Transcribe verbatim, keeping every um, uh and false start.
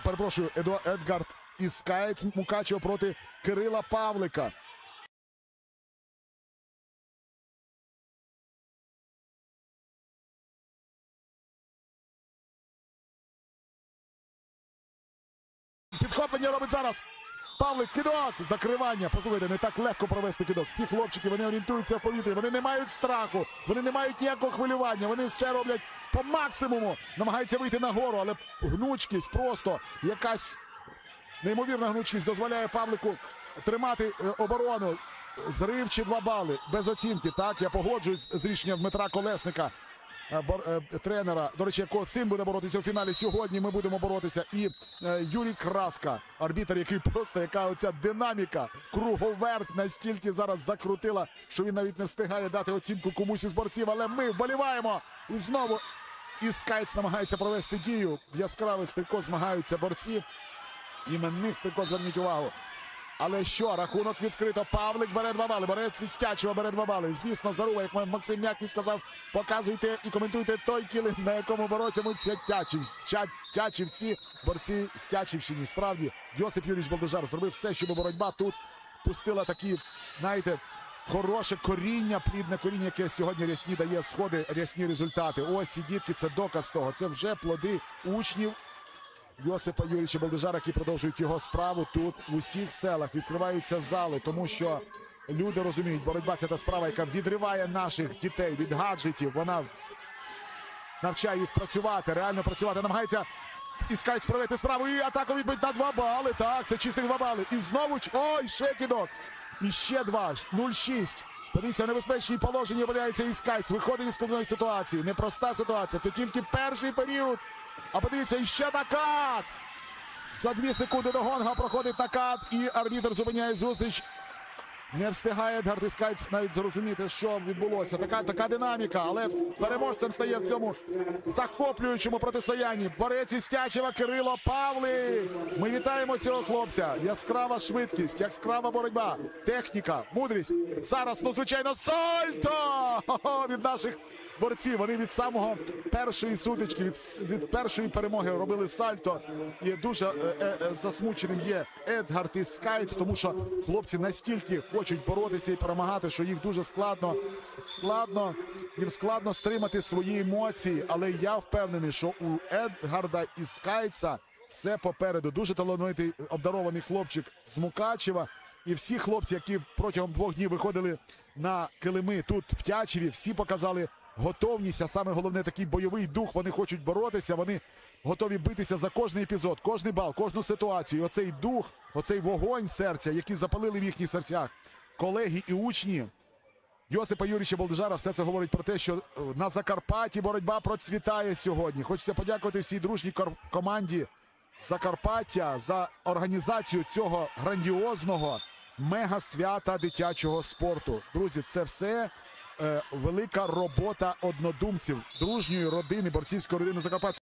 перепрошую, Едо, Едгард Іскаєць Мукачево проти Кирила Павлика. Підхоплення робить зараз Павлик, кидок, закривання. Послухайте, не так легко провести кидок. Ці хлопчики, вони орієнтуються в повітрі, вони не мають страху, вони не мають ніякого хвилювання, вони все роблять по максимуму. Намагаються вийти нагору, але гнучкість, просто якась неймовірна гнучкість дозволяє Павлику тримати оборону. Зрив чи два бали, без оцінки. Так, я погоджуюсь з рішенням Дмитра Колесника, тренера, до речі, якого син буде боротися у фіналі. Сьогодні ми будемо боротися. І е, Юрій Краска, арбітр, який просто, яка оця динаміка, круговерть настільки зараз закрутила, що він навіть не встигає дати оцінку комусь із борців. Але ми вболіваємо. І знову Іскаєць намагається провести дію. В яскравих трико змагаються борці. Іменних трико, зверніть увагу. Але що, рахунок відкрито. Павлик бере два бали. Борець Стячева бере два бали. Звісно, Заруба, як Максим М'який сказав, показуйте і коментуйте той килим, на якому боротимуться Тячів. Тячівці, борці з Тячівщини. Справді, Йосип Юрійович Болдижар зробив все, щоб боротьба тут пустила такі, знаєте, хороше коріння, плідне коріння, яке сьогодні рясні дає сходи, рясні результати. Ось ці дітки, це доказ того. Це вже плоди учнів Йосипа Юрійовича Болдижара, які продовжують його справу тут в усіх селах. Відкриваються зали, тому що люди розуміють, боротьба – це та справа, яка відриває наших дітей від гаджетів. Вона навчає їх працювати, реально працювати. Намагається Іскаєць провести справу і атаку відбить на два бали. Так, це чистих два бали. І знову, ой, ще кидок. І ще два, нуль шість. Подивіться, в небезпечній положенні опиняється Іскаєць. Виходить із складної ситуації. Непроста ситуація. Це тільки перший період. А подивіться, іще накат! За дві секунди до гонга проходить накат, і арбітр зупиняє зустріч. Не встигає Едгард Іскаєць навіть зрозуміти, що відбулося. Така, така динаміка, але переможцем стає в цьому захоплюючому протистоянні борець із Тячева Кирило Павлик. Ми вітаємо цього хлопця. Яскрава швидкість, яскрава боротьба, техніка, мудрість. Зараз, ну, звичайно, сальто! Хо-хо, від наших борці. Вони від самого першої сутички, від, від першої перемоги робили сальто. І дуже е, е, засмученим є Едгард Іскаєць, тому що хлопці настільки хочуть боротися і перемагати, що їх дуже складно, складно, їм складно стримати свої емоції. Але я впевнений, що у Едгарда Іскаєця все попереду. Дуже талановитий, обдарований хлопчик з Мукачева. І всі хлопці, які протягом двох днів виходили на килими тут в Тячеві, всі показали готовність, а саме головне такий бойовий дух. Вони хочуть боротися, вони готові битися за кожний епізод, кожний бал, кожну ситуацію. І оцей дух, оцей вогонь серця, який запалили в їхніх серцях колеги і учні Йосипа Юрійовича Болдижара, все це говорить про те, що на Закарпатті боротьба процвітає сьогодні. Хочеться подякувати всій дружній команді Закарпаття за організацію цього грандіозного мега-свята дитячого спорту. Друзі, це все е, велика робота однодумців, дружньої родини, борцівської родини Закарпаття.